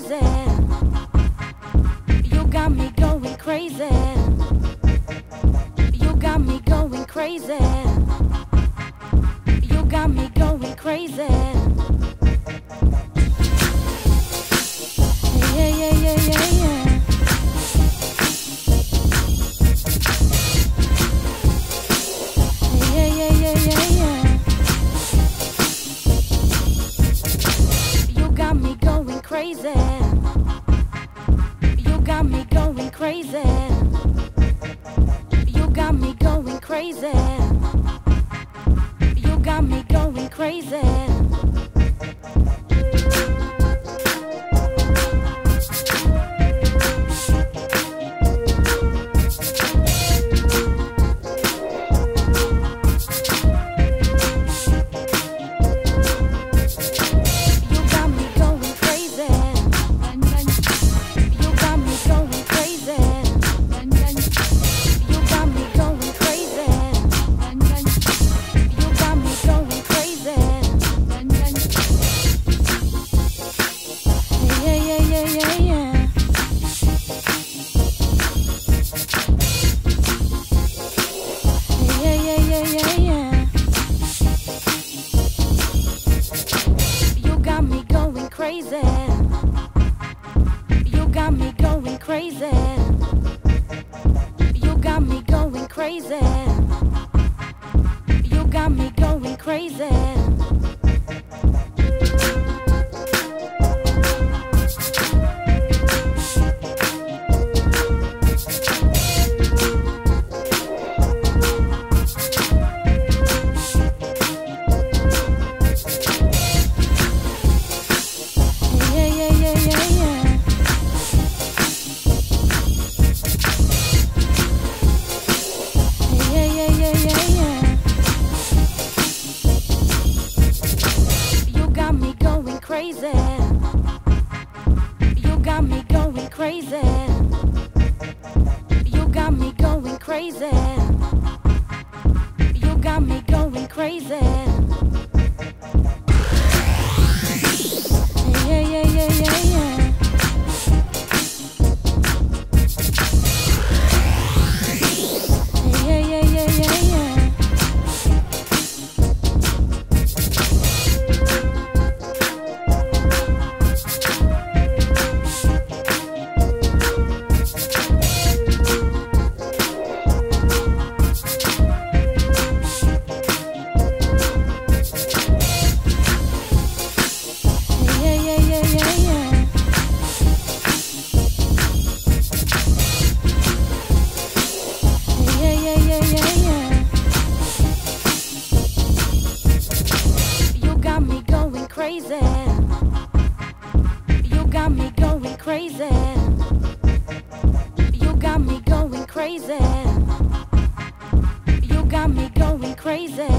crazy. You got me going crazy. You got me going crazy. You got me going crazy. Yeah, yeah, yeah, yeah, yeah. Yeah, yeah, yeah, yeah, yeah. You got me going crazy. You got me going crazy. You got me going crazy. You got me going crazy. You got me going crazy. You got me going crazy. You got me going crazy. Crazy. You got me going crazy. You got me going crazy. You got me going crazy. Yeah, yeah, yeah, yeah, yeah. Yeah, yeah, yeah, yeah, yeah. Crazy. You got me going crazy. You got me going crazy. You got me going crazy.